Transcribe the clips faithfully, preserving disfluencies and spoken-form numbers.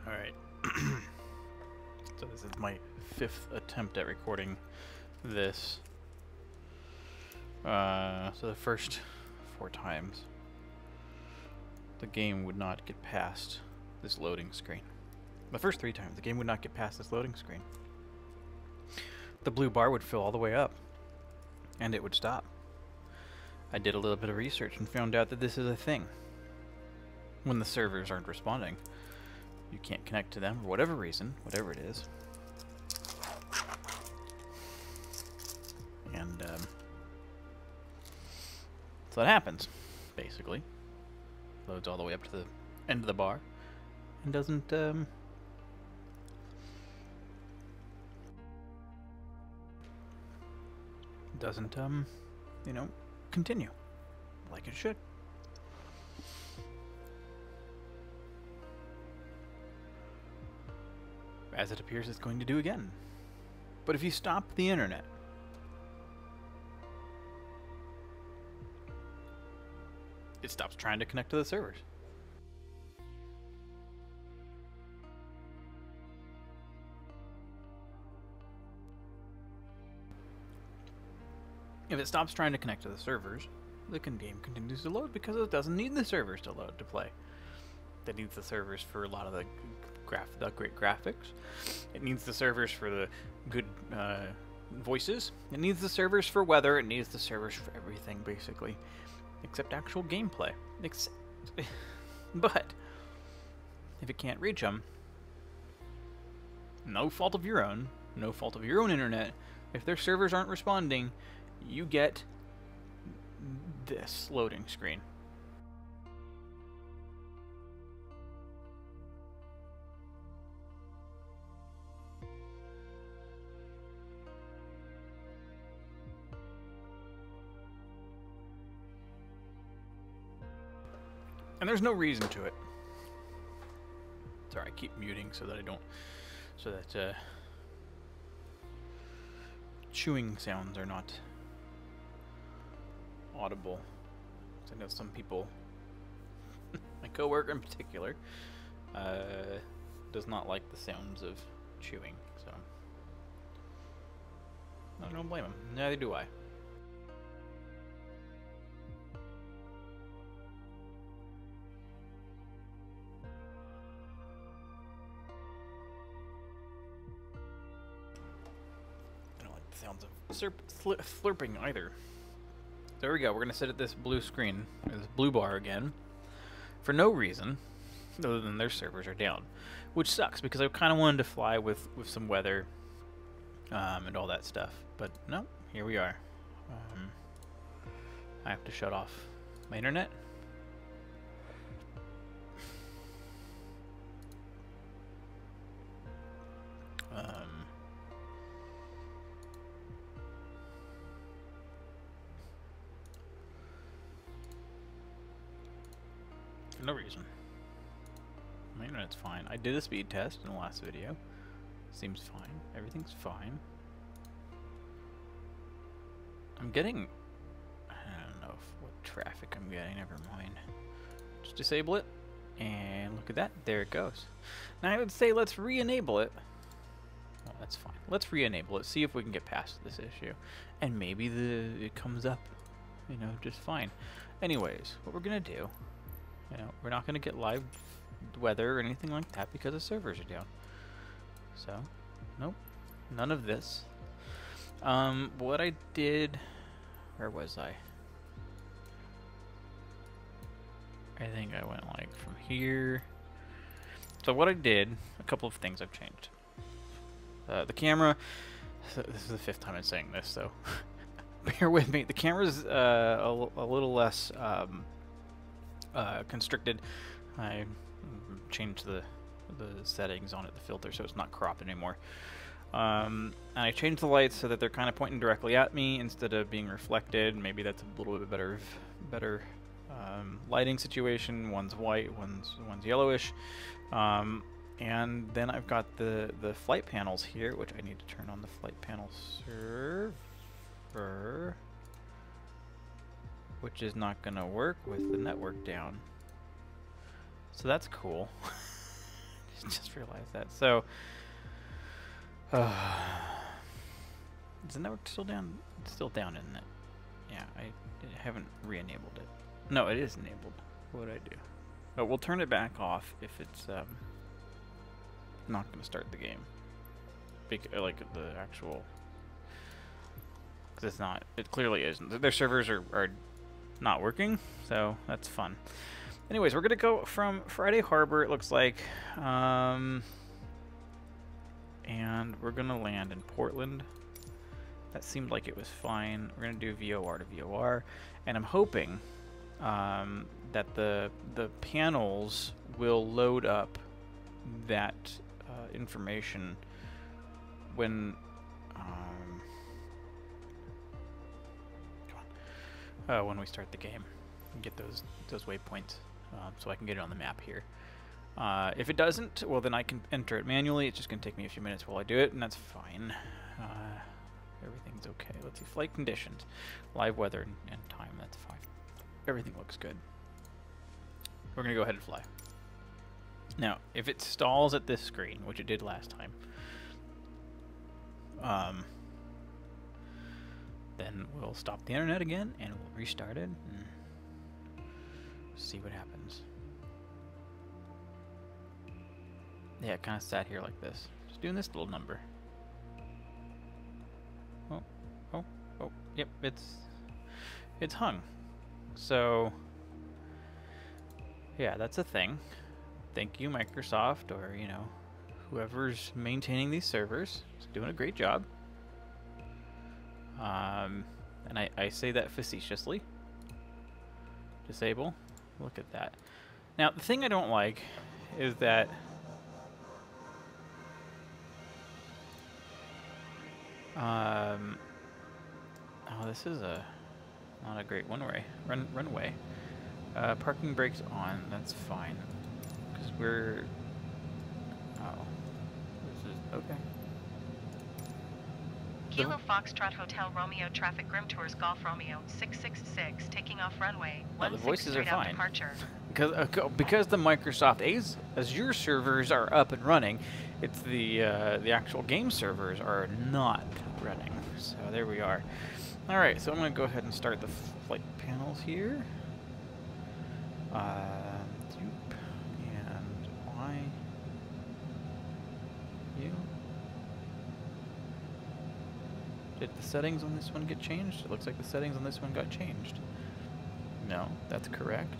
Alright. So this is my fifth attempt at recording this. Uh, so the first four times, the game would not get past this loading screen. The first three times, the game would not get past this loading screen. The blue bar would fill all the way up, and it would stop. I did a little bit of research and found out that this is a thing. When the servers aren't responding, you can't connect to them for whatever reason, whatever it is. And um, so that happens, basically. Loads all the way up to the end of the bar and doesn't um, doesn't um, you know, continue like it should. As it appears it's going to do again. But if you stop the internet, it stops trying to connect to the servers. If it stops trying to connect to the servers, the game continues to load because it doesn't need the servers to load to play. It needs the servers for a lot of the graph, the great graphics. It needs the servers for the good uh, voices. It needs the servers for weather. It needs the servers for everything, basically, except actual gameplay. Except, but if it can't reach them, no fault of your own, no fault of your own internet. If their servers aren't responding, you get this loading screen. And there's no reason to it. Sorry, I keep muting so that I don't, so that uh, chewing sounds are not audible. I know some people, my coworker in particular, uh, does not like the sounds of chewing. So I don't blame him. Neither do I. Sounds of slurp, slurping either. There we go. We're gonna sit at this blue screen, or this blue bar again, for no reason other than their servers are down, which sucks because I kind of wanted to fly with with some weather um, and all that stuff. But no, here we are. Um, I have to shut off my internet. Um. For no reason. My internet's fine. I did a speed test in the last video. Seems fine. Everything's fine. I'm getting... I don't know if, what traffic I'm getting. Never mind. Just disable it. And look at that. There it goes. Now I would say let's re-enable it. Well, that's fine. Let's re-enable it. See if we can get past this issue. And maybe the it comes up, you know, just fine. Anyways, what we're going to do... You know, we're not going to get live weather or anything like that because the servers are down. So, nope, none of this. Um, what I did, where was I? I think I went like from here. So what I did, a couple of things I've changed. Uh, the camera, so this is the fifth time I'm saying this, so bear with me. The camera's uh, a, a little less... Um, Uh, constricted. I changed the the settings on it, the filter, so it's not cropped anymore. Um, and I changed the lights so that they're kind of pointing directly at me instead of being reflected. Maybe that's a little bit better, better um, lighting situation. One's white, one's one's yellowish. Um, and then I've got the the flight panels here, which I need to turn on the flight panel server. Which is not going to work with the network down. So that's cool. just realized that. So, uh, is the network still down? It's still down, isn't it? Yeah, I, I haven't re-enabled it. No, it is enabled. What would I do? But we'll turn it back off if it's um, not going to start the game. Bec like the actual... Because it's not. It clearly isn't. Their servers are, are not working, so that's fun. Anyways, we're going to go from Friday Harbor, it looks like. Um, and we're going to land in Portland. That seemed like it was fine. We're going to do V O R to V O R. And I'm hoping um, that the, the panels will load up that uh, information when... Um, Uh, when we start the game and get those those waypoints, uh, so I can get it on the map here. Uh, if it doesn't, well then I can enter it manually. It's just going to take me a few minutes while I do it, and that's fine. Uh, everything's okay. Let's see, flight conditions, live weather, and, and time, that's fine. Everything looks good. We're going to go ahead and fly. Now, if it stalls at this screen, which it did last time, um, then we'll stop the internet again, and we'll restart it, and see what happens. Yeah, it kind of sat here like this. Just doing this little number. Oh, oh, oh, yep, it's, it's hung. So, yeah, that's a thing. Thank you, Microsoft, or, you know, whoever's maintaining these servers. It's doing a great job. Um, and I, I say that facetiously. Disable. Look at that. Now, the thing I don't like is that um, oh, this is a not a great one-way run runway. Uh, parking brakes on. That's fine because we're oh, this is okay. Kilo Foxtrot Hotel Romeo traffic Grim Tours Golf Romeo six six six taking off runway no, the voices are fine departure. because uh, because the Microsoft Azure servers are up and running. It's the uh, the actual game servers are not running. So there we are. All right, so I'm going to go ahead and start the flight panels here. Uh, and Y U. Did the settings on this one get changed? It looks like the settings on this one got changed. No, that's correct.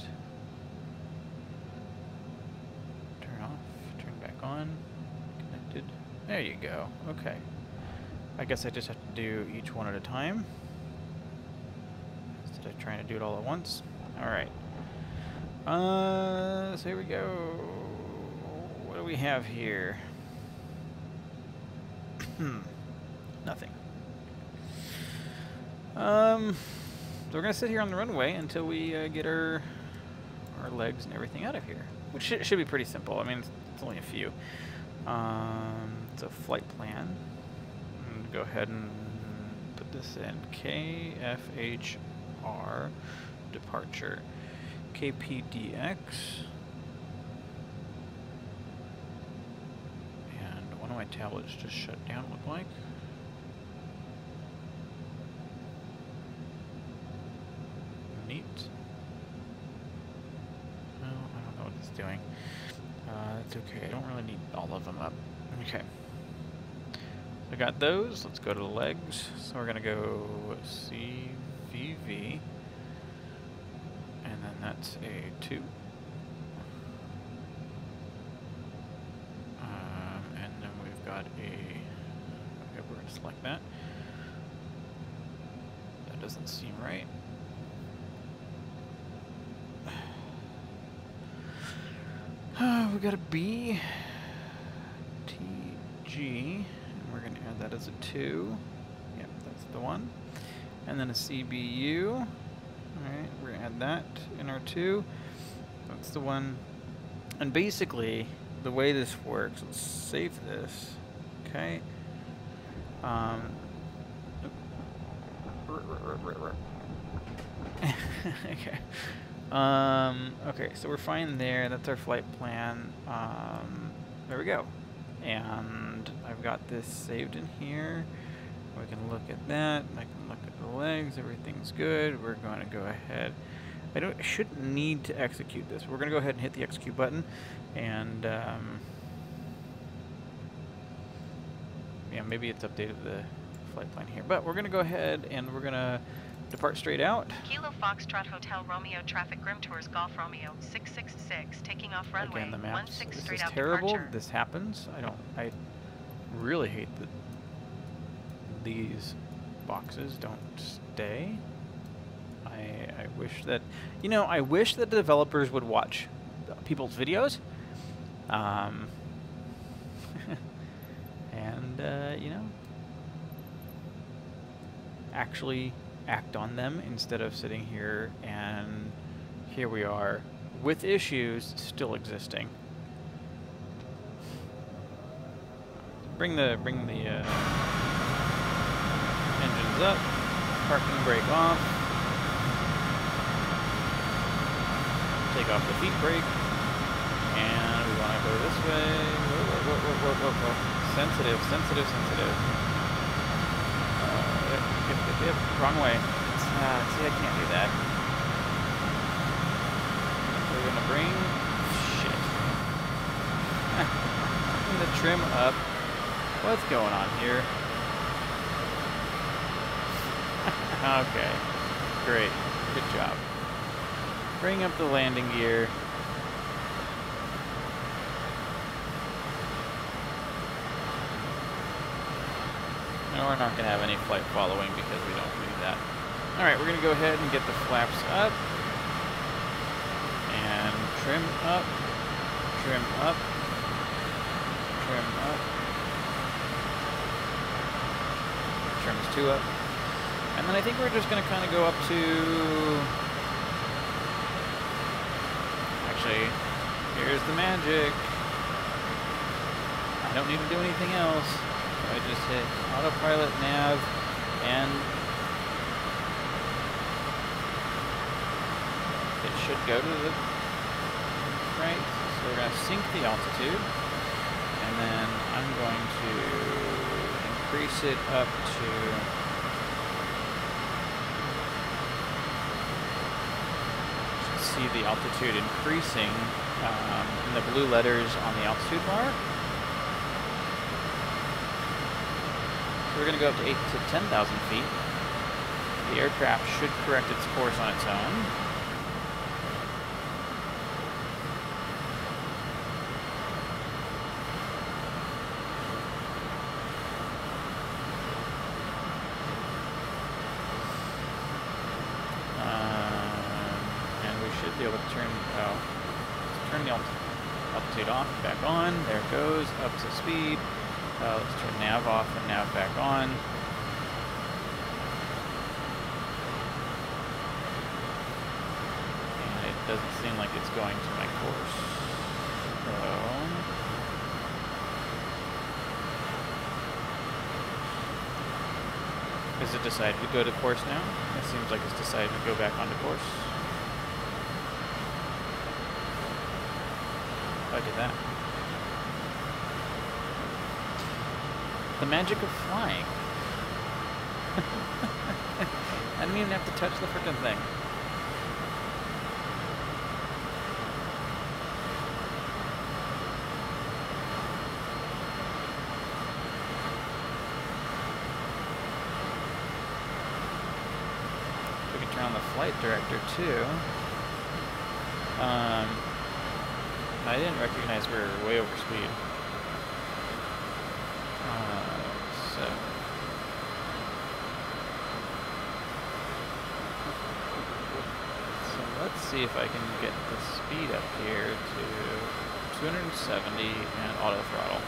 Turn off, turn back on, connected. There you go, okay. I guess I just have to do each one at a time instead of trying to do it all at once. All right. Uh, so here we go. What do we have here? Hmm, nothing. Um, so we're gonna sit here on the runway until we uh, get our our legs and everything out of here, which sh should be pretty simple. I mean, it's, it's only a few. Um, it's a flight plan. I'm gonna go ahead and put this in K F H R departure, K P D X, and one of my tablets just shut down. Look like. Neat. No, I don't know what it's doing. Uh, it's okay. I don't really need all of them up. Okay. I got those. Let's go to the legs. So we're gonna go C V V, and then that's a two. Um, and then we've got a. Okay, we're gonna select that. That doesn't seem right. Uh, we got a B, T, G, and we're going to add that as a two. Yep, that's the one. And then a C B U. All right, we're going to add that in our two. That's the one. And basically, the way this works, let's save this. Okay. Um. Okay. Um, okay, so we're fine there. That's our flight plan. Um, There we go. And I've got this saved in here. We can look at that. I can look at the legs. Everything's good. We're going to go ahead. I don't I shouldn't need to execute this. We're going to go ahead and hit the execute button. And, um, yeah, maybe it's updated the flight plan here. But we're going to go ahead and we're going to depart straight out. Kilo Foxtrot Hotel Romeo traffic Grim Tours Golf Romeo six six six taking off runway Again, the maps. one six This straight is out terrible. departure. This happens. I don't. I really hate that these boxes don't stay. I I wish that you know. I wish that the developers would watch people's videos, um, and uh, you know, actually act on them instead of sitting here and here we are with issues still existing. Bring the bring the uh, engines up, parking brake off, take off the feet brake, and we want to go this way. Whoa, whoa, whoa, whoa, whoa, whoa, whoa. Sensitive, sensitive, sensitive. Yep, yep, yep, wrong way. Uh, see, I can't do that. We're gonna bring... Shit. Bring the trim up. What's going on here? Okay. Great. Good job. Bring up the landing gear. No, we're not going to have any flight following because we don't need that. Alright, we're going to go ahead and get the flaps up. And trim up. Trim up. Trim up. Trims two up. And then I think we're just going to kind of go up to... Actually, here's the magic. I don't need to do anything else. I just hit autopilot nav and it should go to the right. So we're going to sync the altitude and then I'm going to increase it up to see the altitude increasing um, in the blue letters on the altitude bar. We're going to go up to eight to ten thousand feet. The aircraft should correct its course on its own. Um, and we should be able to turn, oh, turn the alt altitude off and back on. There it goes, up to speed. Uh, let's turn nav off and nav back on. And it doesn't seem like it's going to my course. So... Has it decided to go to course now? It seems like it's decided to go back onto course. I did that. The magic of flying. I didn't even have to touch the frickin' thing. We can turn on the flight director too. Um, I didn't recognize we were way over speed. So, so let's see if I can get the speed up here to two hundred seventy and auto throttle.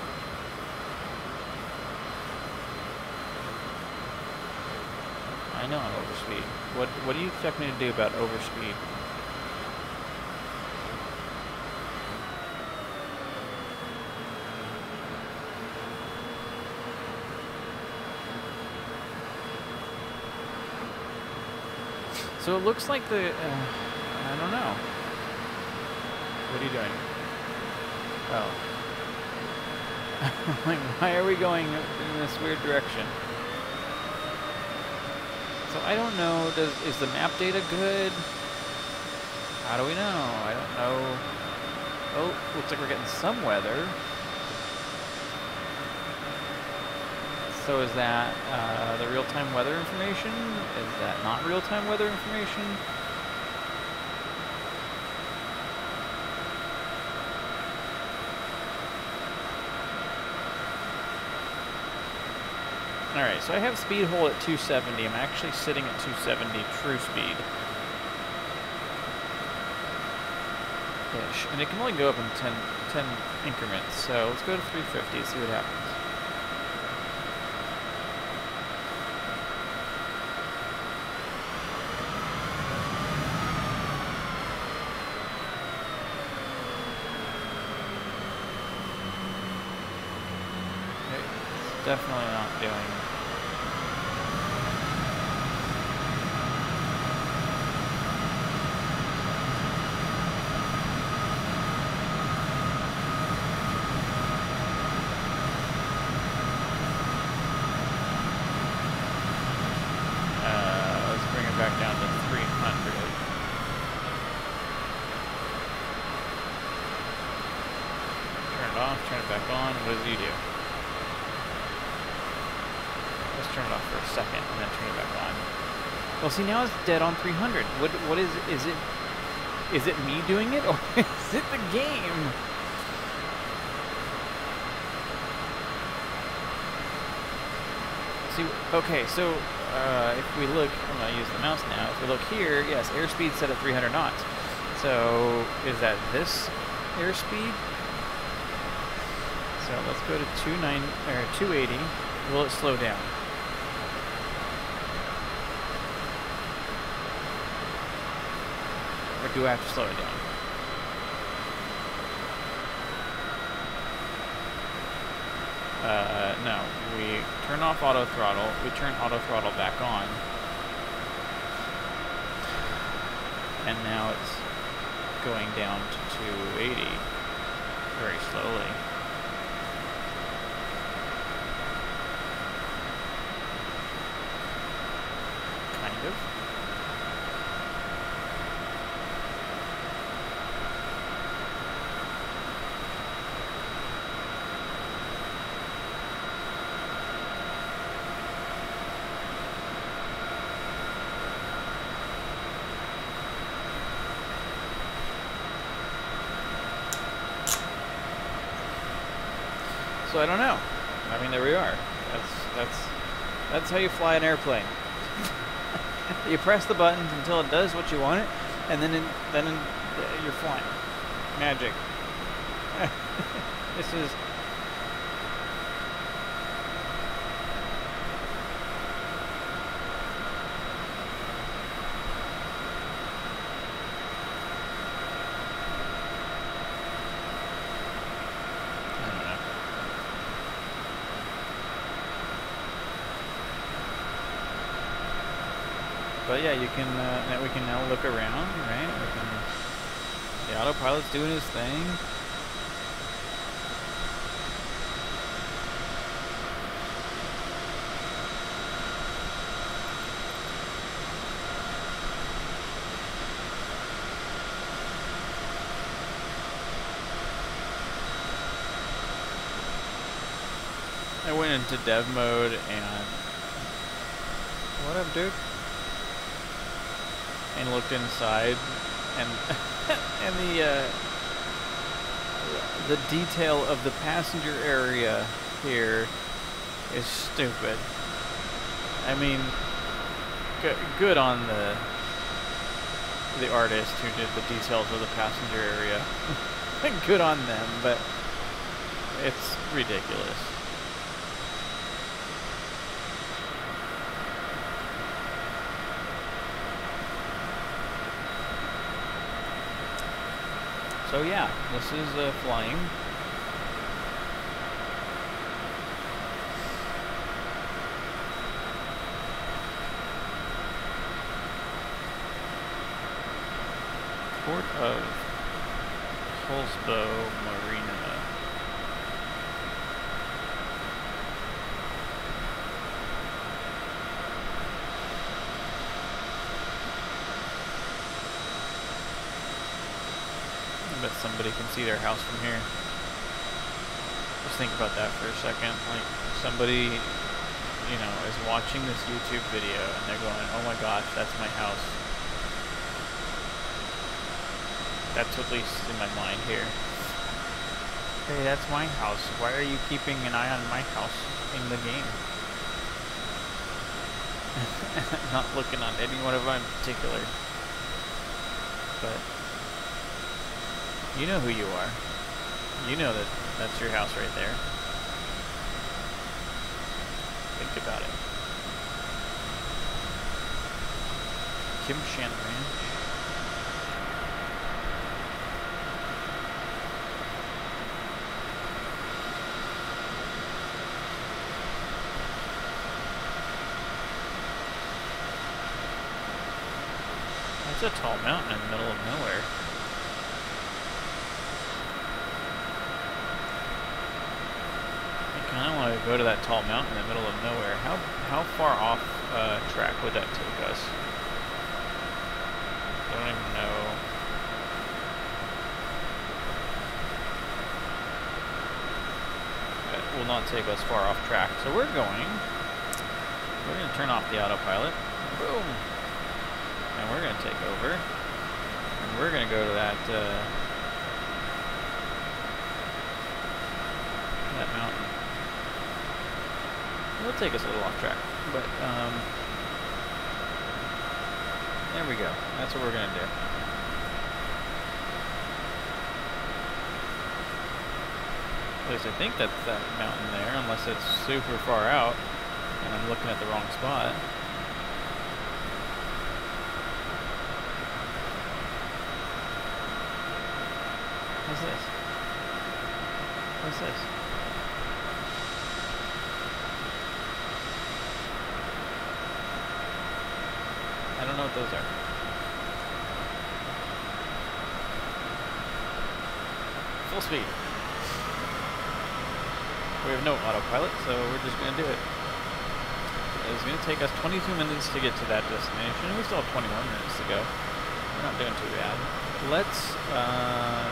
I know I'm overspeed. What what do you expect me to do about overspeed? So it looks like the, uh, I don't know. What are you doing? Oh. Like, why are we going in this weird direction? So I don't know, does, is the map data good? How do we know? I don't know. Oh, looks like we're getting some weather. So is that uh, the real-time weather information? Is that not real-time weather information? Alright, so I have speed hold at two seventy. I'm actually sitting at two seventy true speed. Ish. And it can only go up in ten, ten increments, so let's go to three fifty and see what happens. Definitely not doing. Uh, let's bring it back down to three hundred. Turn it off, turn it back on. What does he do? Let's turn it off for a second and then turn it back on. Well, see, now it's dead on three hundred. What, what is, is it, is it me doing it or is it the game? See, okay, so, uh, if we look, I'm gonna use the mouse now. If we look here, yes, airspeed set at three hundred knots. So, is that this airspeed? So let's go to two nine or two eighty. Will it slow down? Or do I have to slow it down? Uh, no. We turn off auto throttle. We turn auto throttle back on. And now it's going down to two eighty very slowly. Kind of. So I don't know. I mean, there we are. That's that's that's how you fly an airplane. You press the buttons until it does what you want it, and then in, then in, uh, you're flying. Magic. This is. But yeah, you can. Uh, now we can now look around, right? We can, the autopilot's doing his thing. I went into dev mode and what up, dude? And looked inside, and and the uh, the detail of the passenger area here is stupid. I mean, good, good on the the artist who did the details of the passenger area. Good on them, but it's ridiculous. So yeah, this is uh, flying. Port of Hillsborough Marina. that somebody can see their house from here. Just think about that for a second. Like, somebody, you know, is watching this YouTube video and they're going, oh my gosh, that's my house. That's at least in my mind here. Hey, that's my house. Why are you keeping an eye on my house in the game? Not looking on any one of them in particular. But you know who you are. You know that that's your house right there. Think about it. Kim Shan Ranch. That's a tall mountain in the middle of nowhere. I kind of want to go to that tall mountain in the middle of nowhere. How how far off uh, track would that take us? I don't even know. That will not take us far off track. So we're going. We're going to turn off the autopilot. Boom. And we're going to take over, and we're going to go to that, uh, that mountain. It'll take us a little off track, but, um, there we go. That's what we're going to do. At least I think that's that mountain there, unless it's super far out, and I'm looking at the wrong spot. What's this? What's this? I don't know what those are. Full speed. We have no autopilot, so we're just going to do it. It's going to take us twenty-two minutes to get to that destination. We still have twenty-one minutes to go. We're not doing too bad. Let's, uh...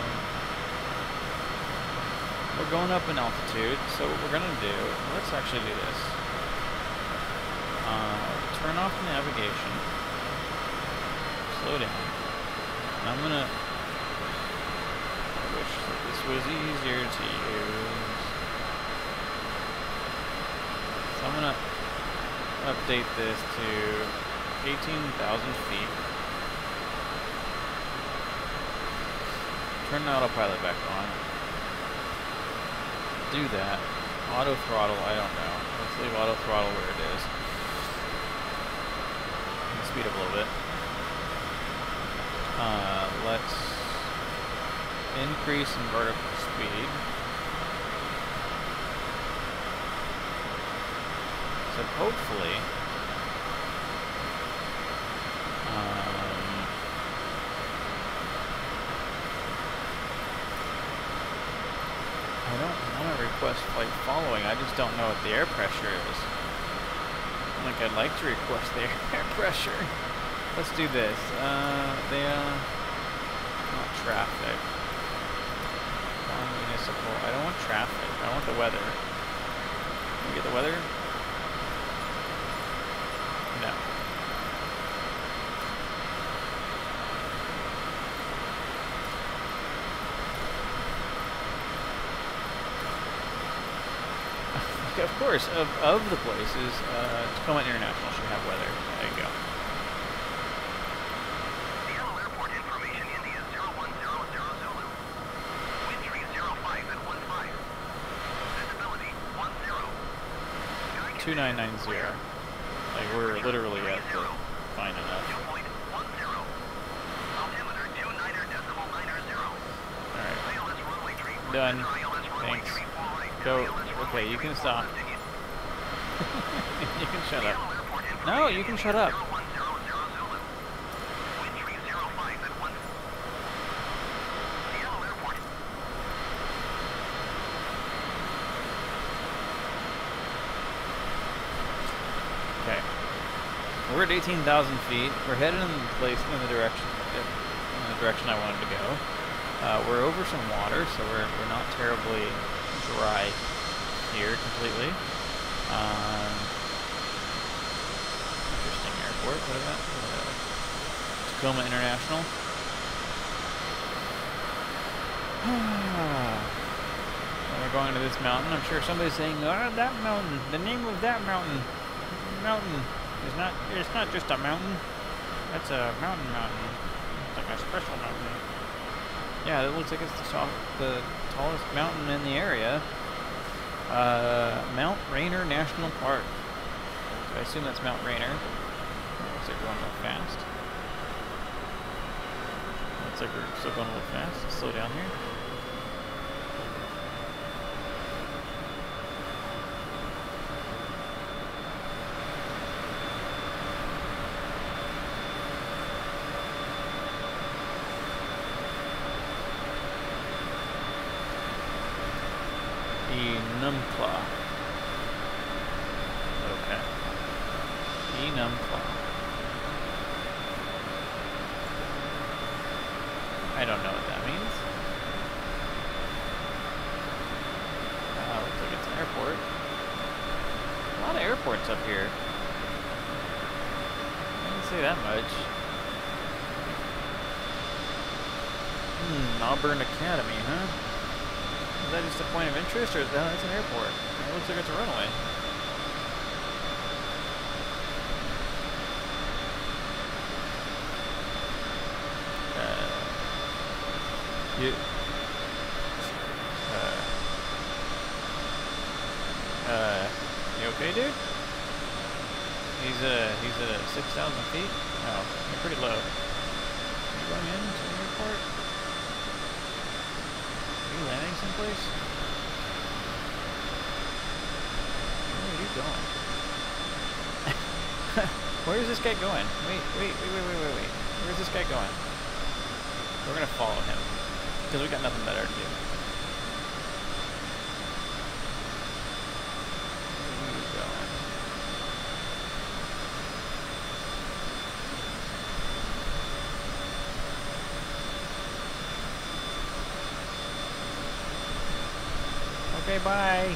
we're going up in altitude, so what we're going to do, let's actually do this. Uh, turn off navigation. Slow down. And I'm going to... I wish that this was easier to use. So I'm going to update this to eighteen thousand feet. Turn the autopilot back on. Do that. Auto throttle, I don't know. Let's leave auto throttle where it is. Let's speed up a little bit. Uh, let's increase in vertical speed. So hopefully, um, I don't want to request flight following, I just don't know what the air pressure is. Like, I'd like to request the air pressure. Let's do this. Uh, the, uh, not traffic. Non-municipal. I don't want traffic. I want the weather. Can we get the weather? No. Of course, of, of the places, uh, Tacoma International should have weather. There you go. Seattle Airport information, India zero one zero zero Zulu. Wind tree zero five at one five. Visibility one zero. two nine nine zero. Like, we're literally at the fine enough. Dew point one zero. Altimeter two niner decimal niner zero. Alright. I L S runway tree. Done. I L S runway Thanks. tree four right. Go. I L S runway Okay, you can stop. left again. You can shut up. Seattle Airport No, you can information, shut up. zero one zero zero Zulu. Wind tree zero five at one. Seattle Airport. Okay. We're at eighteen thousand feet. We're headed in the place in the direction in the direction I wanted to go. Uh, we're over some water, so we're, we're not terribly dry here completely. Um, interesting airport. What is that? Uh, Tacoma International. And we're going to this mountain. I'm sure somebody's saying, "Ah, that mountain. The name of that mountain. Mountain is not. It's not just a mountain. That's a mountain mountain. It's like a special mountain." Yeah, it looks like it's the, top, the tallest mountain in the area. Uh, Mount Rainier National Park. So I assume that's Mount Rainier. Looks like we're going a little fast. Looks like we're still going a little fast. Let's slow down here. Enumclaw. Okay. Enumclaw. I don't know what that means. Uh, looks like it's an airport. A lot of airports up here. I didn't say that much. Hmm, Auburn Academy, huh? Is that just a point of interest, or is that it's an airport? It looks like it's a runway. Uh, you, uh, uh, you okay, dude? He's uh, he's at six thousand feet. Oh, you're pretty low. Are you going into the airport? Are you landing someplace? Where are you going? Where is this guy going? Wait, wait, wait, wait, wait, wait, wait. Where's this guy going? We're gonna follow him. Because we got nothing better to do. Where are you going? Okay, bye.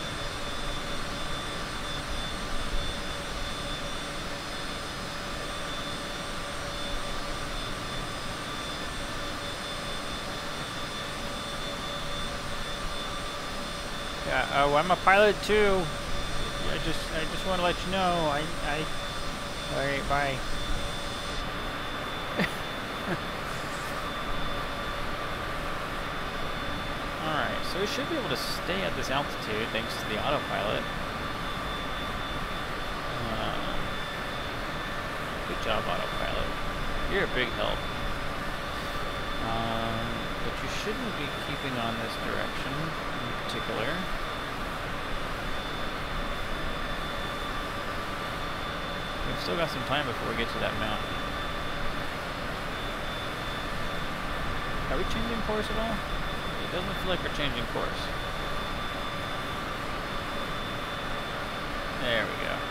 Yeah, oh, I'm a pilot too. I just, I just want to let you know. I, I. All right, bye. Alright, so we should be able to stay at this altitude thanks to the autopilot. Uh, good job, autopilot. You're a big help. Um, but you shouldn't be keeping on this direction in particular. We've still got some time before we get to that mountain. Are we changing course at all? It doesn't feel like we're changing course. There we go.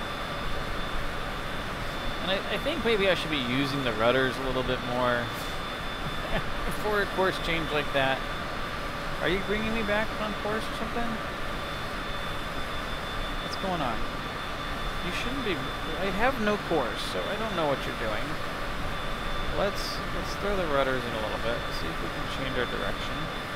And I, I think maybe I should be using the rudders a little bit more before a course change like that. Are you bringing me back on course or something? What's going on? You shouldn't be. I have no course, so I don't know what you're doing. Let's let's throw the rudders in a little bit. See if we can change our direction.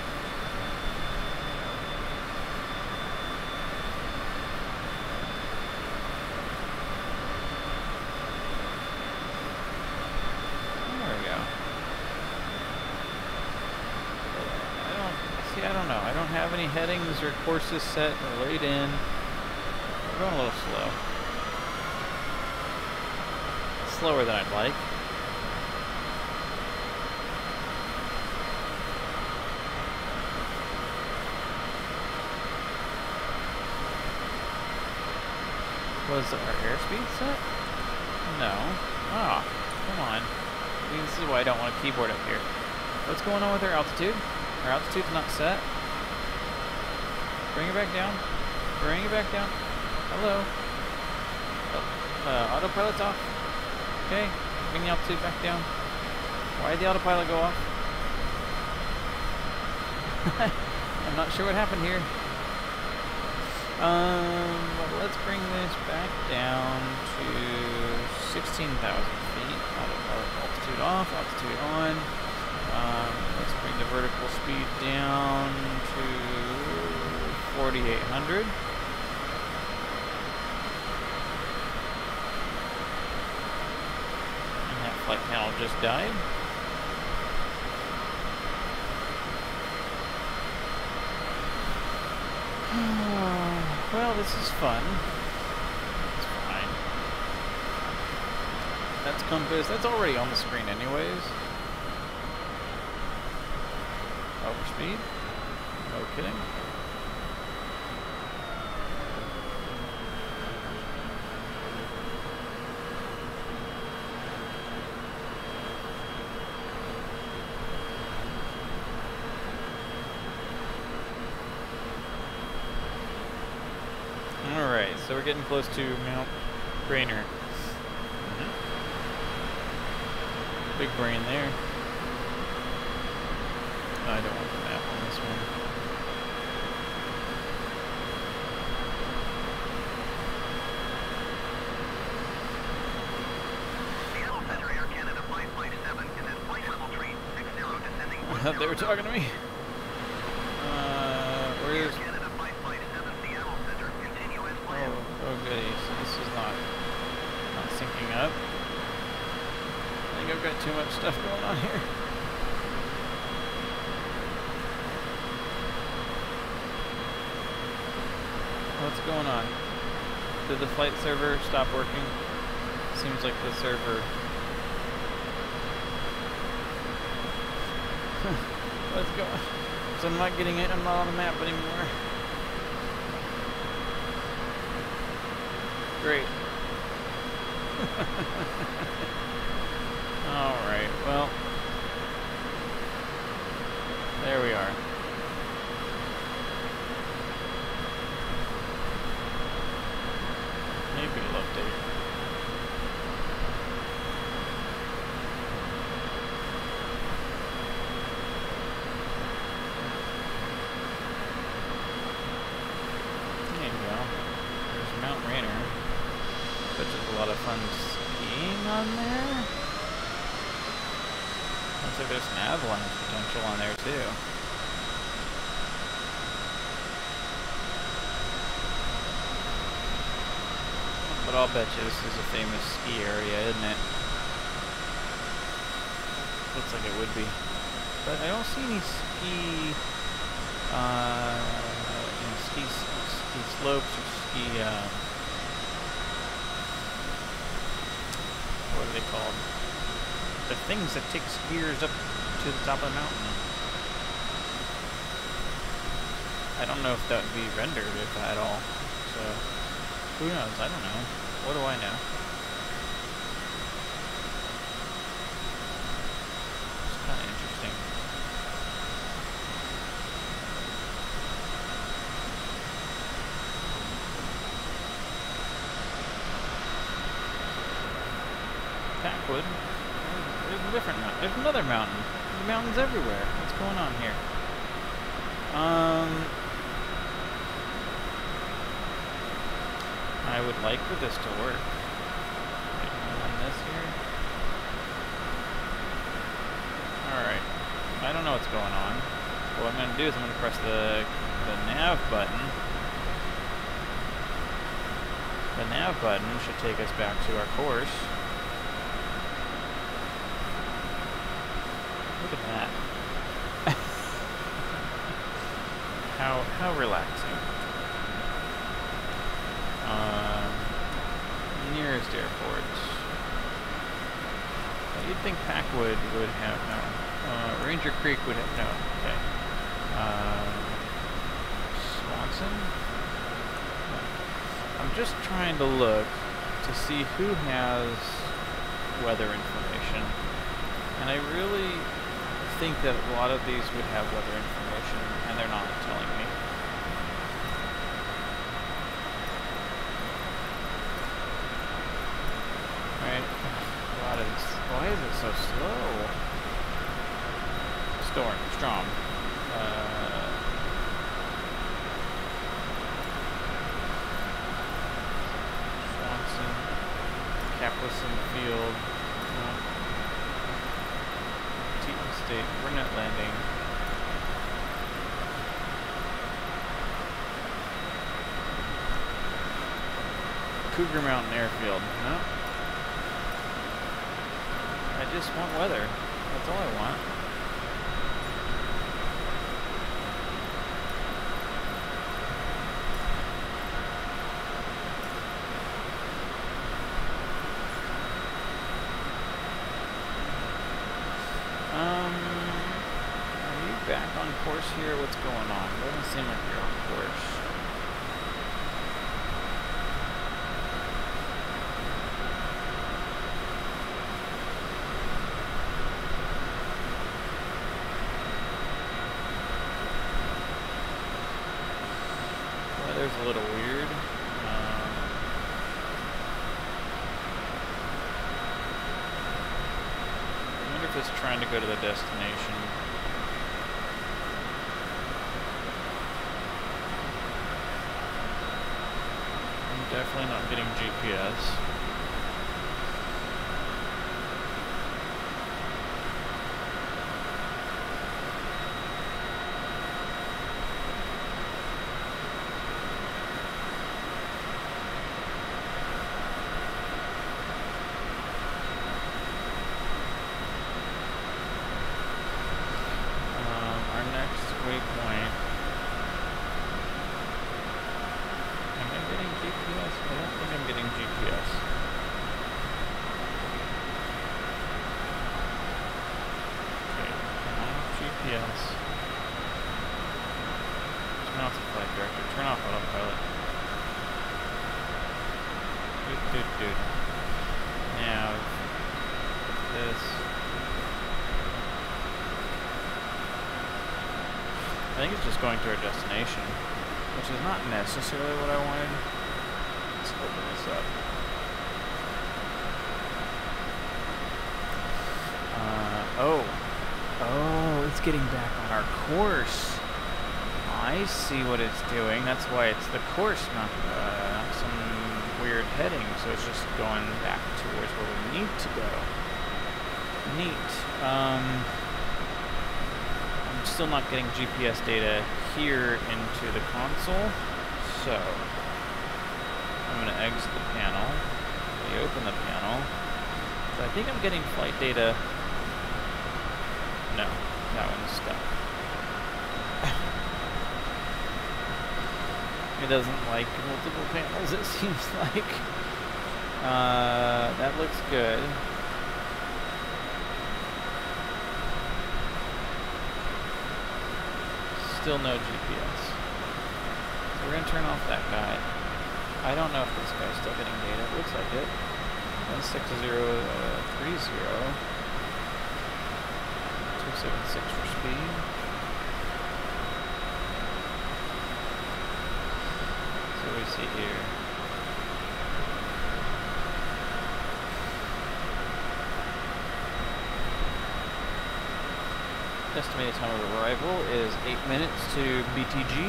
There we go. I don't see. I don't know. I don't have any headings or courses set or laid in. We're going a little slow. Slower than I'd like. Was our airspeed set? No. Ah, oh, come on. See, this is why I don't want a keyboard up here. What's going on with our altitude? Our altitude's not set. Bring it back down. Bring it back down. Hello. Oh, uh, autopilot's off. Okay, bring the altitude back down. Why did the autopilot go off? I'm not sure what happened here. Um, but let's bring this back down to sixteen thousand feet. Altitude off, altitude on. Um, let's bring the vertical speed down to forty-eight hundred. And that flight panel just died. Well, this is fun. It's fine. That's compass. That's already on the screen anyways. Overspeed? No kidding. Alright, so we're getting close to Mount Brainer. Mm-hmm. Big brain there. I don't want the map on this one. Seattle Center Air Canada five five seven is at flight level three six zero descending. I thought they were talking to me. Uh, where is... Canada five five seven Seattle Center, continue as planned. Oh, oh goody, so this is not, not syncing up. I think I've got too much stuff going on here. What's going on? Did the flight server stop working? Seems like the server... What's going on? So I'm not getting it, I'm not on the map anymore. Great. Alright, well. There we are. Maybe it'll update. There you go. There's Mount Rainier. Bet there's a lot of fun skiing on there. Looks like there's some avalanche potential on there too. But I'll bet you this is a famous ski area, isn't it? Looks like it would be. But I don't see any ski, uh, you know, ski, ski slopes or ski, uh, what are they called? The things that take skiers up to the top of the mountain. I don't know if that would be rendered if at all. So, who knows? I don't know. What do I know? It's kind of interesting. Packwood. There's a different mountain. There's another mountain. There's mountains everywhere. What's going on here? Um... I would like for this to work. On this here. Alright. I don't know what's going on. What I'm going to do is I'm going to press the, the nav button. The nav button should take us back to our course. Look at that. how, how relaxing. Um, nearest airport. Well, you'd think Packwood would have no. Uh, Ranger Creek would have no. Okay. Um, Swanson. I'm just trying to look to see who has weather information, and I really think that a lot of these would have weather information, and they're not telling me. Right, a lot of this. Why is it so slow? Storm, Storm. Uh, Caplison Field. No. Teton State. Burnett Landing. Cougar Mountain Airfield. No. I just want weather. That's all I want. Um, are you back on course here? What's going on? Doesn't seem like you're on course. Weather's a little weird. Um, I wonder if it's trying to go to the destination. I'm definitely not getting G P S. I think it's just going to our destination, which is not necessarily what I wanted. Let's open this up. Uh, oh. Oh, it's getting back on our course. I see what it's doing. That's why it's the course, not, uh, not some weird heading. So it's just going back towards where we need to go. Neat. Um... I'm still not getting G P S data here into the console, so I'm going to exit the panel, reopen the panel. So I think I'm getting flight data. No, that one's stuck. It doesn't like multiple panels, it seems like. Uh, that looks good. Still no G P S. So we're going to turn off that guy. I don't know if this guy's still getting data. It looks like it. one six zero three zero. two seven six for speed. So what do we see here? Estimated time of arrival is eight minutes to B T G,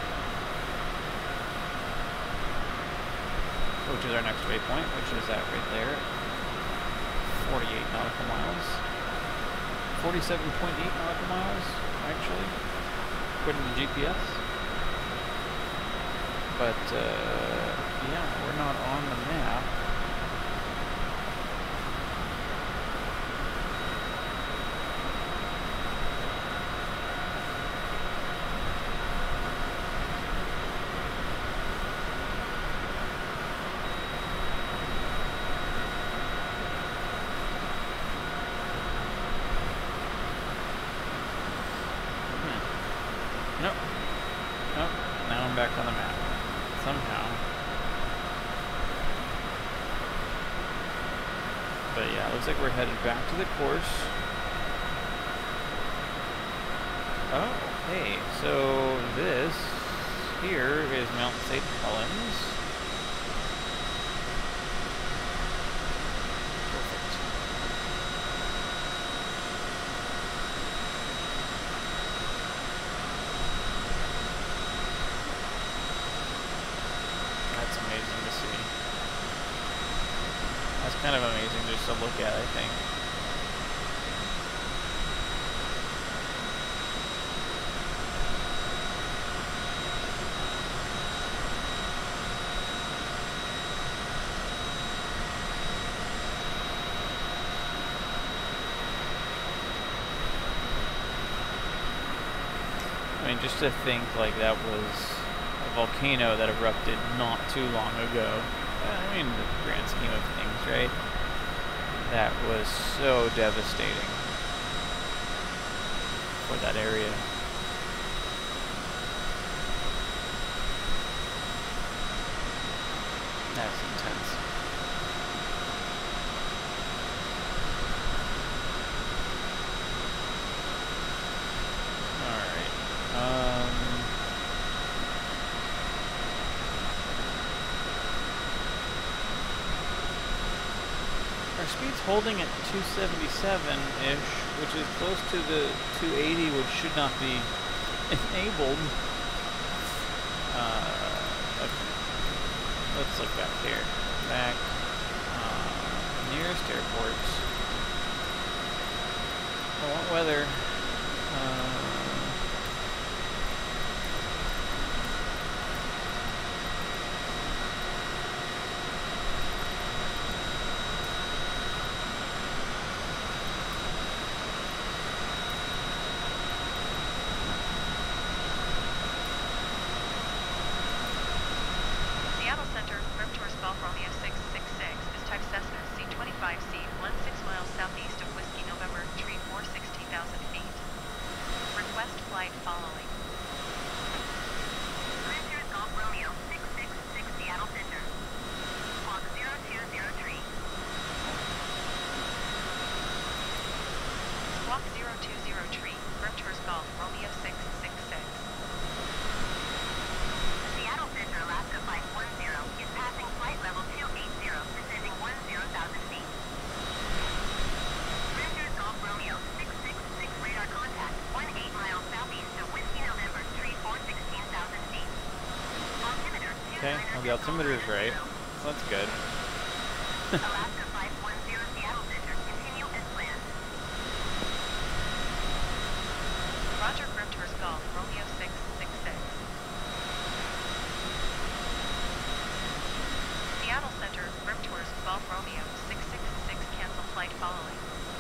which is our next waypoint, which is that right there, forty-eight nautical miles, forty-seven point eight nautical miles, actually, according to G P S. But, uh, yeah, we're not on the map. Nope. Nope. Now I'm back on the map. Somehow. But yeah, it looks like we're headed back to the course. Oh, hey. So this here is Mount Saint Helens. kind of amazing just to look at, I think. I mean, just to think like that was a volcano that erupted not too long ago. I mean, the grand scheme of things, right? That was so devastating for that area. That's intense. Um, our speed's holding at two seventy-seven-ish, which is close to the two eighty, which should not be enabled. Uh, okay. Let's look back here. Back. Uh, nearest airports. I want weather. Uh, Okay, well the altimeter is right. So that's good. Alaska five one zero Seattle Center, continue as planned. Roger, Grim Tours Golf, Romeo six six six. Seattle Center, Grim Tours Golf, Romeo six six six, cancel flight following.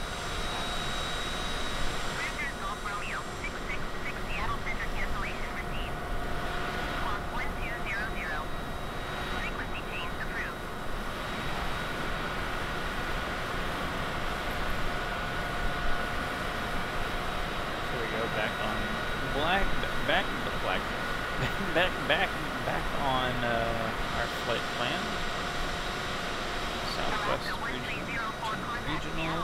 Grim Tours Golf, Romeo six six six, Seattle Center, cancellation received. Clock one two zero zero. Frequency change approved. So we go back on black, back, black, back, back, back on uh, our flight plan. Southwest region, regional.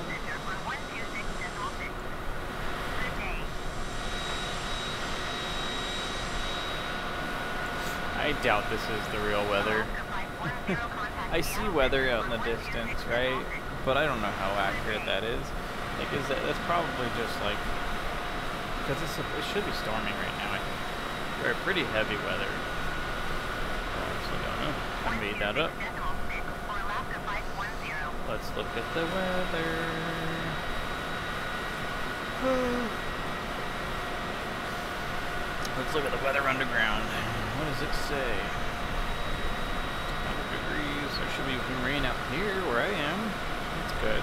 I doubt this is the real weather. I see weather out in the distance, right? But I don't know how accurate that is. Because that, that's probably just like, because it should be storming right now. I think. Or pretty heavy weather. I honestly don't know. I made that up. Let's look at the weather. Let's look at the weather underground. What does it say? one hundred degrees. There should be some rain out here where I am. That's good.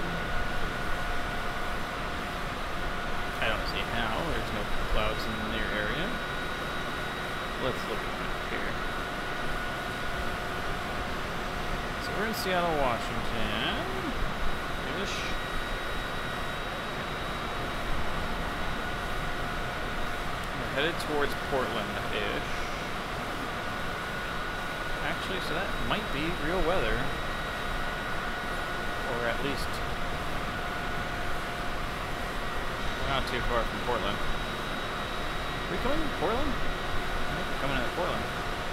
I don't see how. There's no clouds in the near area. Let's look at the map here. So we're in Seattle, Washington. Ish. We're headed towards Portland-ish. Actually, so that might be real weather. Or at least we're not too far from Portland. Are we coming to Portland? I think we're coming out of Portland.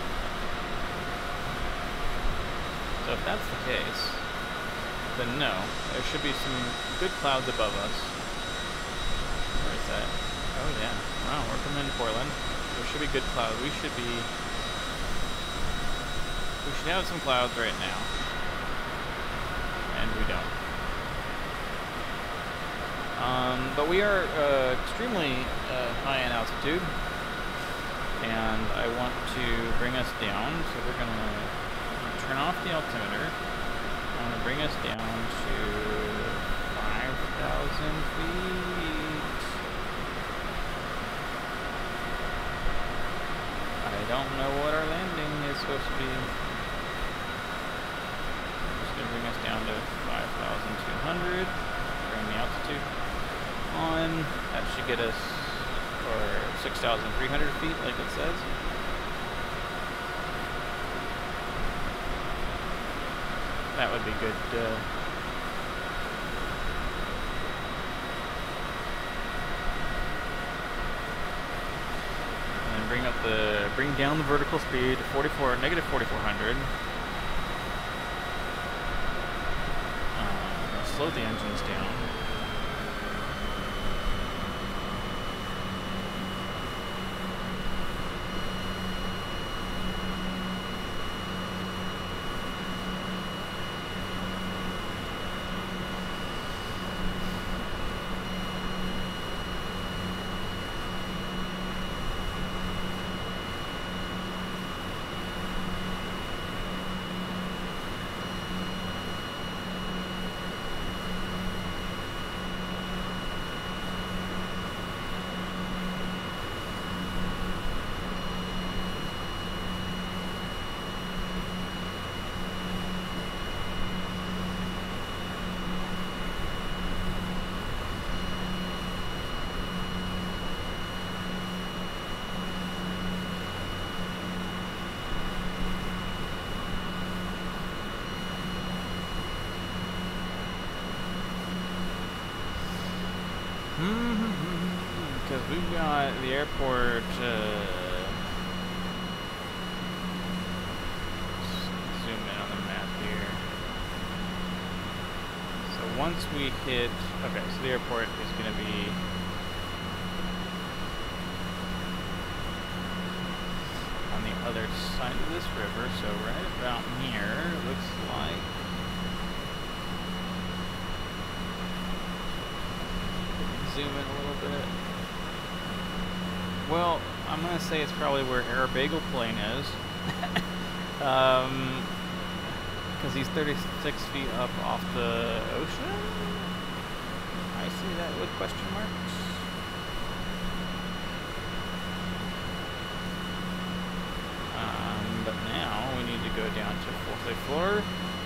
So if that's the case, then no. There should be some good clouds above us. Where is that? Oh yeah. Wow, we're coming into Portland. There should be good clouds. We should be... We should have some clouds right now. and we don't. Um, but we are uh, extremely uh, high in altitude, and I want to bring us down, so we're going to turn off the altimeter. I'm going to bring us down to five thousand feet. I don't know what our landing is supposed to be. I'm just going to bring us down to five thousand two hundred, bring the altitude on. That should get us for six thousand three hundred feet, like it says. That would be good. Uh, and then bring up the, bring down the vertical speed to forty-four, negative forty-four hundred. Uh, slow the engines down. Because we've got the airport, uh, zoom in on the map here. So once we hit, okay, so the airport is going to be on the other side of this river, so right about here, looks like. Zoom in a little bit. Well, I'm gonna say it's probably where Air Bagel Plane is, um, because he's thirty-six feet up off the ocean. I see that with question marks. Um, but now we need to go down to fourth floor.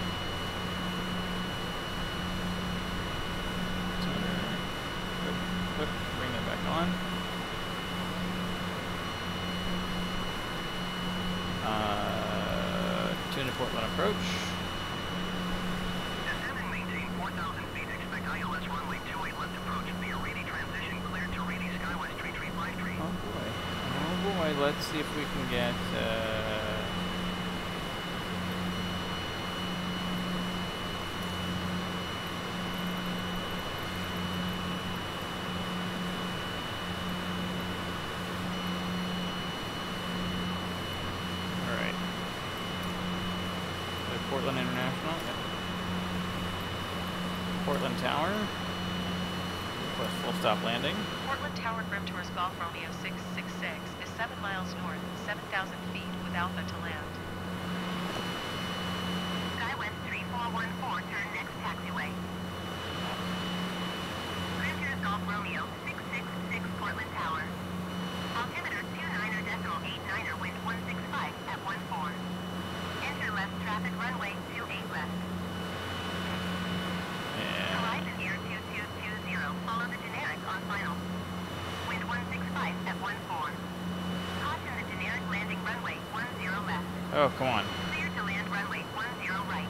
Bring that back on. Uh, tune to Portland approach. Descending, maintain four thousand feet. Expect I L S runway two eight left approach. The Arady transition cleared to Arady Skywest three three five three. Oh boy. Oh boy, let's see if we can get, uh... Portland International, yep. Portland Tower, request full stop landing. Portland Tower, Grim Tours Golf Romeo six six six is seven miles north, seven thousand feet with Alpha to land. Skywest three four one four, turn next taxiway. Grim Tours Golf Romeo six six six, Portland Tower. Altimeter two niner decimal eight niner, wind one six five at one four. Enter left traffic runway two eight left. Yeah. Horizon Air two two two zero. Follow the generic on final. Wind one six five at one four. Caution the generic landing runway one zero left. Oh, come on. Clear to land runway one zero right.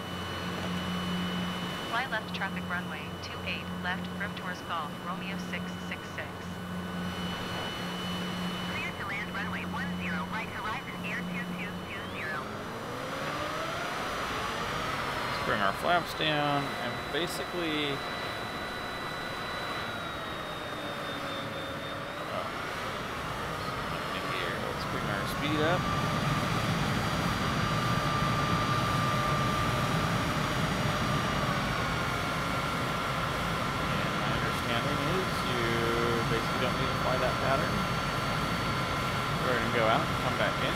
Fly left traffic runway two eight left, Grim Tours Golf Romeo six six six. Clear to land runway one zero right, Horizon Air two two two zero. Let's bring our flaps down and basically... Oh. Nothing here. Let's bring our speed up. that pattern. We're going to go out, come back in.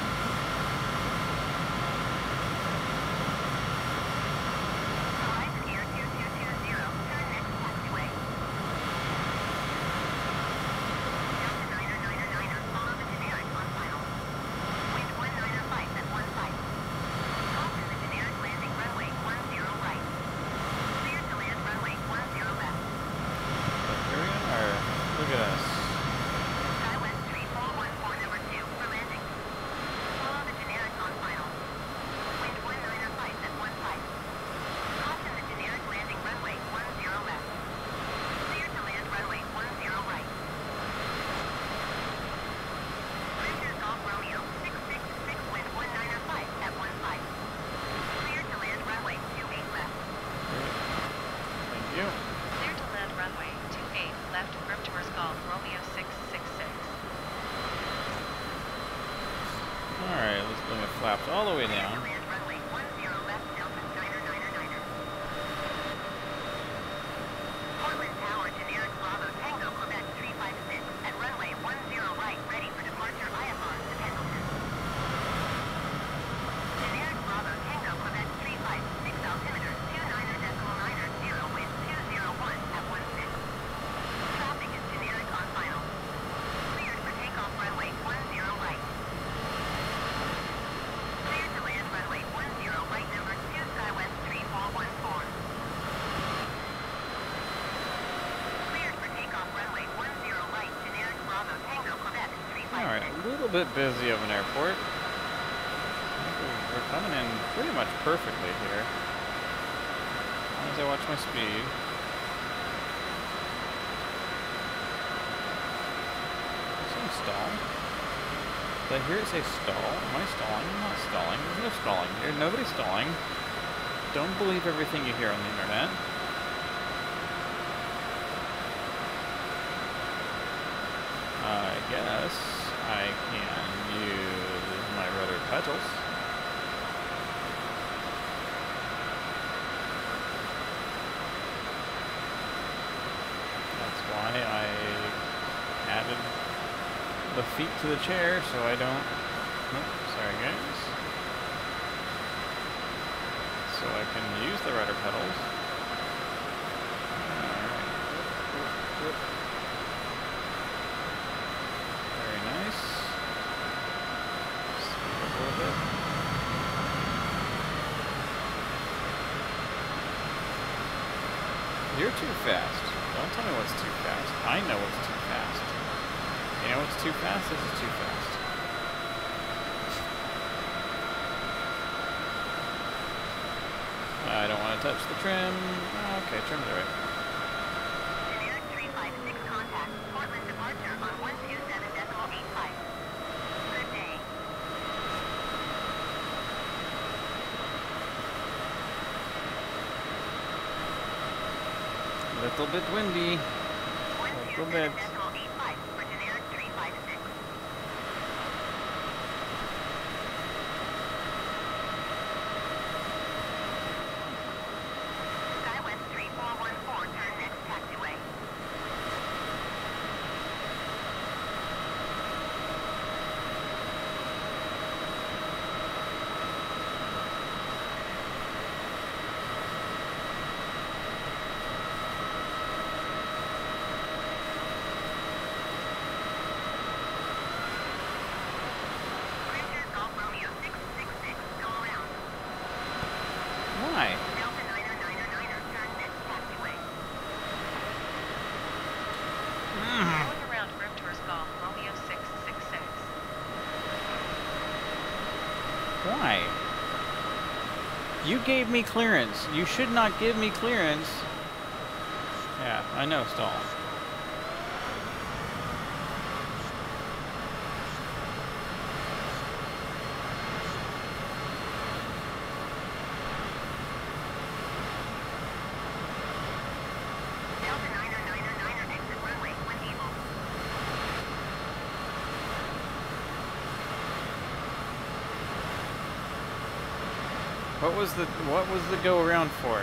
Flaps all the way down. Bit busy of an airport. We're coming in pretty much perfectly here. As long as I watch my speed. Some stall. Did I hear it say stall? Am I stalling? I'm not stalling. There's no stalling here. Nobody's stalling. Don't believe everything you hear on the internet. I guess I can use my rudder pedals. That's why I added the feet to the chair so I don't... Oops, sorry guys. So I can use the rudder pedals. Alright. You're too fast. Don't tell me what's too fast. I know what's too fast. You know what's too fast? This is too fast. I don't want to touch the trim. Okay, trim's alright. Generic three five six contact. Portland departure on one two seven decimal eight five. Good day. Little bit windy. Little bit. Skywest three four one four, turn next taxiway. Why? You gave me clearance. You should not give me clearance. Yeah, I know, stall. What was the what was the go around for?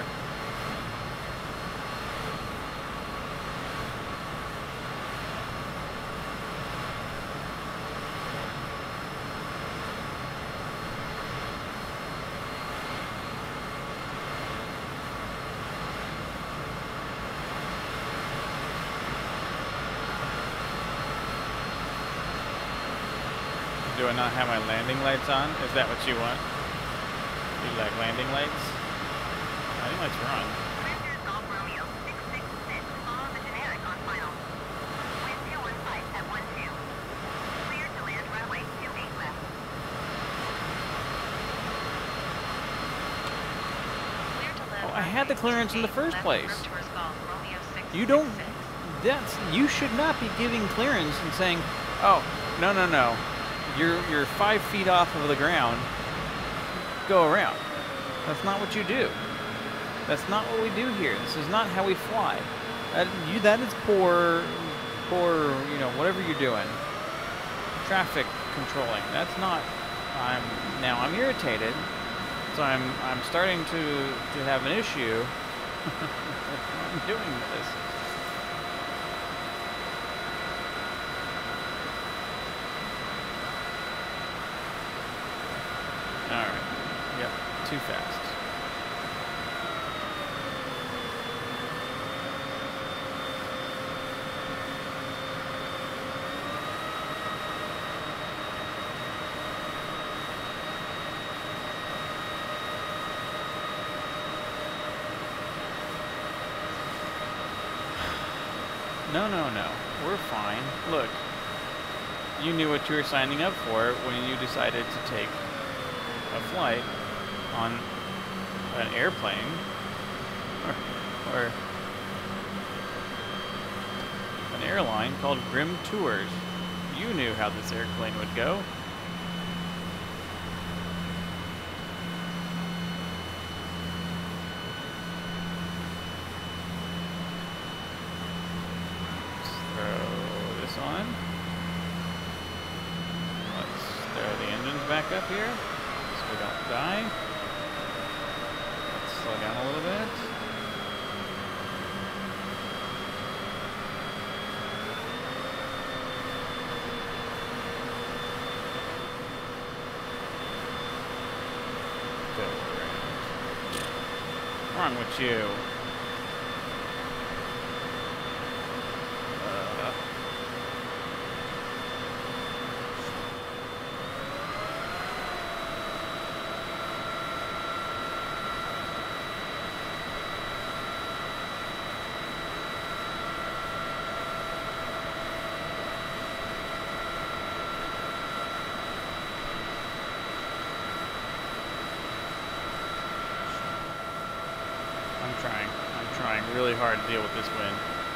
Do I not have my landing lights on? Is that what you want? You like landing lights? Landing lights are on. Cruisers Golf Romeo six six six, follow the generic on final. Wind two one five at one two. Clear to land runway two eight left. Clear to land Oh, I had the clearance in the first left, place. room tours Golf Romeo six You don't. six six. That's. You should not be giving clearance and saying, "Oh, no, no, no, you're you're five feet off of the ground. Go around." That's not what you do. That's not what we do here. This is not how we fly. That you. That is poor, poor. You know, whatever you're doing. Traffic controlling. That's not. I'm now. I'm irritated. So I'm. I'm starting to to have an issue. I'm doing this. Alright. Yep. Too fast. No, no, no. We're fine. Look. You knew what you were signing up for when you decided to take a flight on an airplane or, or an airline called Grim Tours. You knew how this airplane would go. Let's throw this on. Let's throw the engines back up here. We don't die. Let's slow down a little bit. Go around. What's wrong with you? Uh, I'm trying. I'm trying really hard to deal with this wind.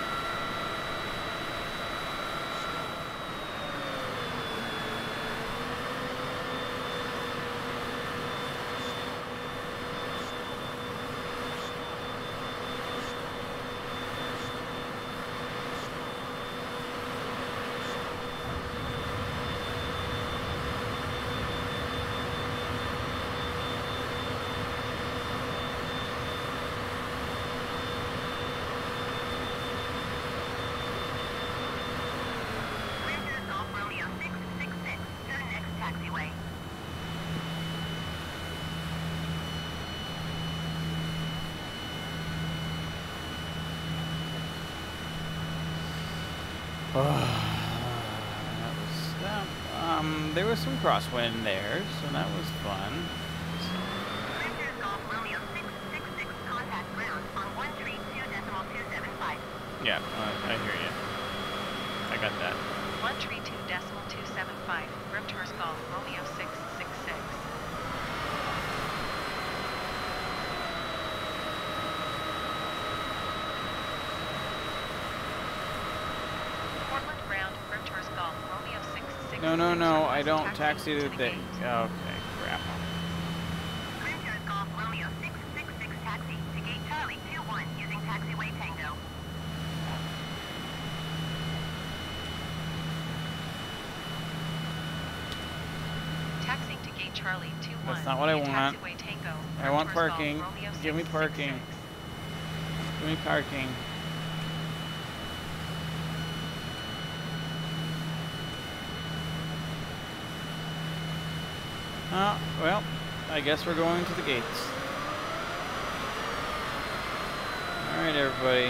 Cruisers Golf Romeo six six six, to the next taxiway. That was that. Um, there was some crosswind there, so that was fun. Cruisers Golf Romeo six six six, contact ground on one three two decimal two seven five. Yeah, uh, I hear you. I got that. one three two decimal two seven five. Room tours Golf Romeo six six six. Portland ground. Room tours Golf Romeo six six six. No, no, no. I don't taxi Taxi to the the thing. gate. Okay, crap. Cruisers Golf Romeo six six six, taxi to gate Charlie two one using taxiway Tango. Taxiing to gate Charlie two one. That's not what I via want. Taxiway Tango. I Room want tours Golf parking. Romeo Give me six six parking. six. Give me parking. Oh, well, I guess we're going to the gates. Alright, everybody.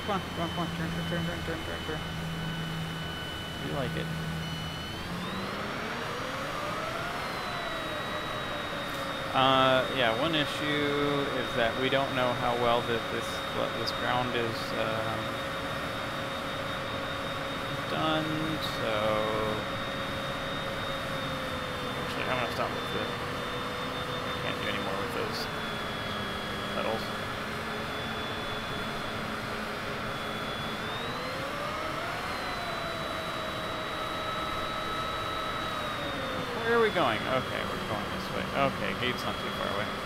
come on, come on, come on, turn, turn, turn, turn, turn, turn, turn. You like it. Uh, yeah, one issue is that we don't know how well that this this ground is um, done, so actually I'm gonna stop with the I can't do any more with those pedals. Where are we going? Okay, we're going this way. Okay, gate's not too far away.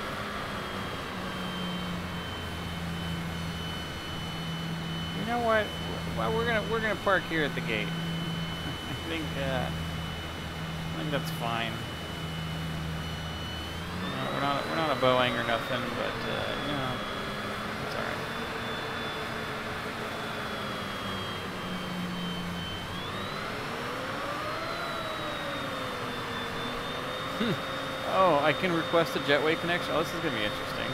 You know what? Well, we're gonna we're gonna park here at the gate. I think uh, I think that's fine. You know, we're not we're not a Boeing or nothing, but uh, you know, it's all right. Oh, I can request a jetway connection. Oh, this is gonna be interesting.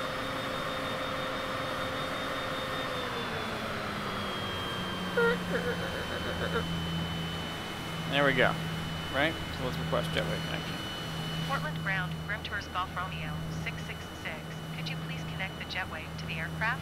There we go. Right? So let's request jetway connection. Portland ground, Grim Tours Golf Romeo six six six. Could you please connect the jetway to the aircraft?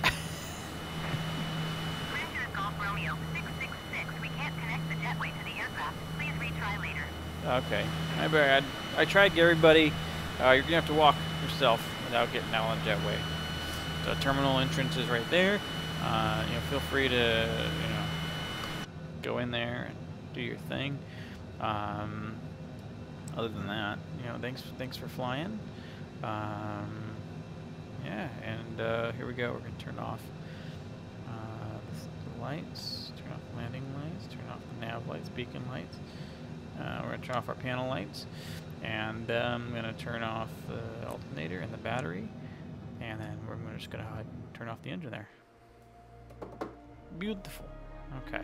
Grim Tours Golf Romeo six six six. We can't connect the jetway to the aircraft. Please retry later. Okay. I better, I, I tried everybody. Uh, you're gonna have to walk yourself without getting out on the jetway. The terminal entrance is right there. Uh, you know, feel free to you know go in there and do your thing. Um, other than that, you know, thanks thanks for flying. Um, yeah, and uh, here we go. We're gonna turn off uh, the lights, turn off landing lights, turn off the nav lights, beacon lights. Uh, we're going to turn off our panel lights, and uh, I'm going to turn off the alternator and the battery, and then we're just going to turn off the engine there. Beautiful. Okay.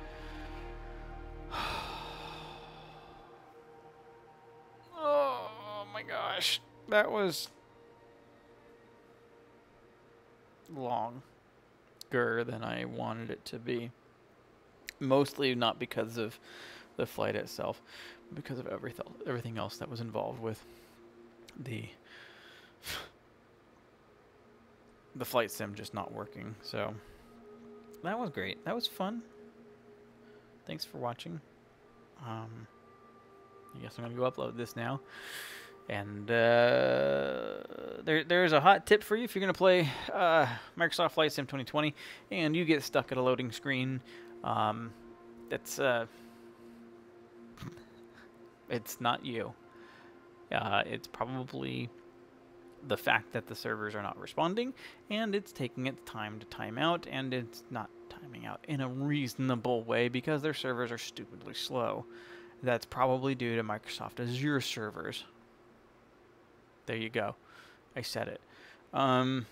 Oh my gosh. That was longer than I wanted it to be. Mostly not because of the flight itself, because of everything everything else that was involved with the the flight sim just not working. So that was great. That was fun. Thanks for watching. Um, I guess I'm gonna go upload this now. And uh, there, there's a hot tip for you if you're gonna play uh, Microsoft Flight Sim twenty twenty and you get stuck at a loading screen. Um, that's uh, it's not you. Uh, it's probably the fact that the servers are not responding, and it's taking its time to time out, and it's not timing out in a reasonable way because their servers are stupidly slow. That's probably due to Microsoft Azure servers. There you go. I said it. Um,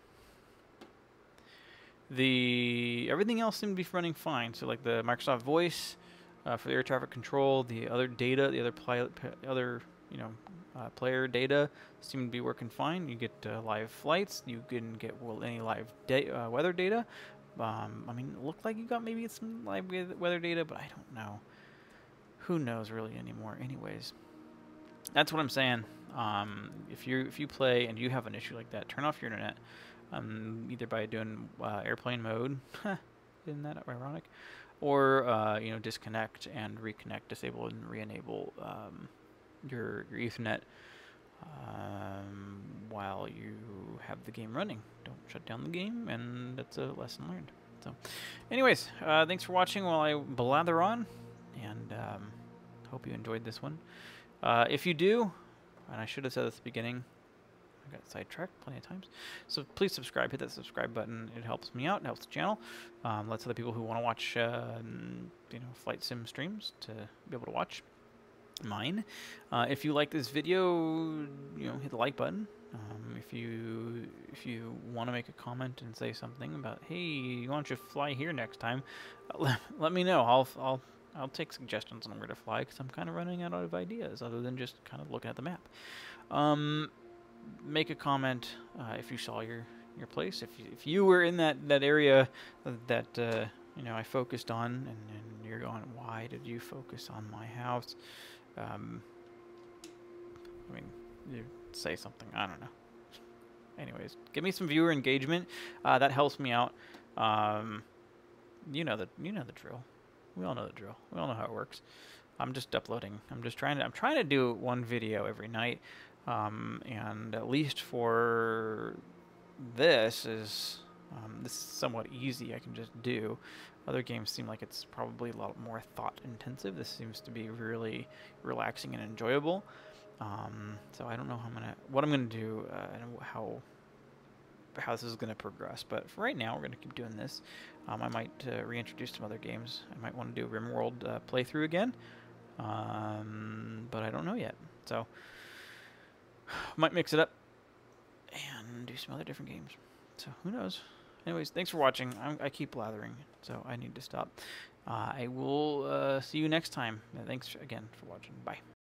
the everything else seemed to be running fine. So like the Microsoft Voice uh, for the air traffic control, the other data, the other pilot, other you know uh, player data seem to be working fine. You get uh, live flights. You can get well, any live da uh, weather data. Um, I mean, it looked like you got maybe some live weather data, but I don't know. Who knows really anymore? Anyways, that's what I'm saying. Um, if you if you play and you have an issue like that, turn off your internet. Um, either by doing uh, airplane mode, isn't that ironic? Or uh, you know, disconnect and reconnect, disable and re-enable um, your your Ethernet um, while you have the game running. Don't shut down the game, and that's a lesson learned. So, anyways, uh, thanks for watching while I blather on, and um, hope you enjoyed this one. Uh, if you do, and I should have said this at the beginning, I got sidetracked plenty of times. So please subscribe. Hit that subscribe button. It helps me out. It helps the channel. Um, lets other people who want to watch, uh, you know, flight sim streams to be able to watch mine. Uh, if you like this video, you know, hit the like button. Um, if you if you want to make a comment and say something about, hey, why don't you fly here next time? Uh, let, let me know. I'll I'll I'll take suggestions on where to fly because I'm kind of running out of ideas other than just kind of looking at the map. Um, make a comment uh, if you saw your your place. If you, if you were in that that area that uh, you know I focused on, and, and you're going, why did you focus on my house? Um, I mean, you say something. I don't know. Anyways, give me some viewer engagement. Uh, that helps me out. Um, you know the you know the drill. We all know the drill. We all know how it works. I'm just uploading. I'm just trying to. I'm trying to do one video every night, um, and at least for this is um, this is somewhat easy. I can just do. Other games seem like it's probably a lot more thought intensive. This seems to be really relaxing and enjoyable. Um, so I don't know how I'm gonna, what I'm gonna do, uh, and how, how this is gonna progress. But for right now, we're gonna keep doing this. Um, I might uh, reintroduce some other games. I might want to do a RimWorld uh, playthrough again, um, but I don't know yet. So might mix it up and do some other different games. So who knows? Anyways, thanks for watching. I'm, I keep blathering, so I need to stop. Uh, I will uh, see you next time. Thanks again for watching. Bye.